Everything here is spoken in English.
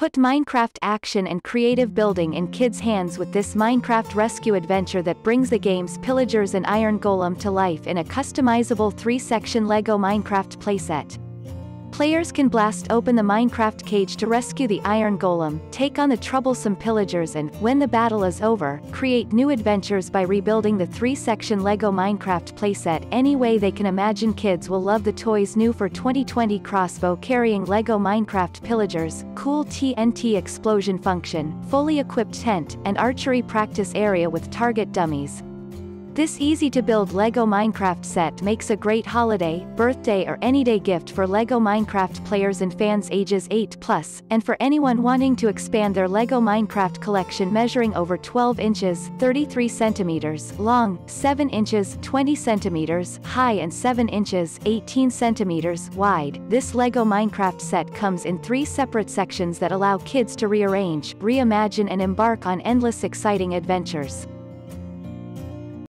Put Minecraft action and creative building in kids' hands with this Minecraft rescue adventure that brings the game's pillagers and iron golem to life in a customizable 3-section LEGO Minecraft playset. Players can blast open the Minecraft cage to rescue the iron golem, take on the troublesome pillagers and, when the battle is over, create new adventures by rebuilding the 3-section LEGO Minecraft playset any way they can imagine. Kids will love the toys new for 2020 crossbow carrying LEGO Minecraft pillagers, cool TNT explosion function, fully equipped tent, and archery practice area with target dummies. This easy-to-build LEGO Minecraft set makes a great holiday, birthday or any day gift for LEGO Minecraft players and fans ages 8+, and for anyone wanting to expand their LEGO Minecraft collection. Measuring over 12 inches, 33 centimeters long, 7 inches, 20 centimeters high and 7 inches, 18 centimeters wide, this LEGO Minecraft set comes in 3 separate sections that allow kids to rearrange, reimagine and embark on endless exciting adventures.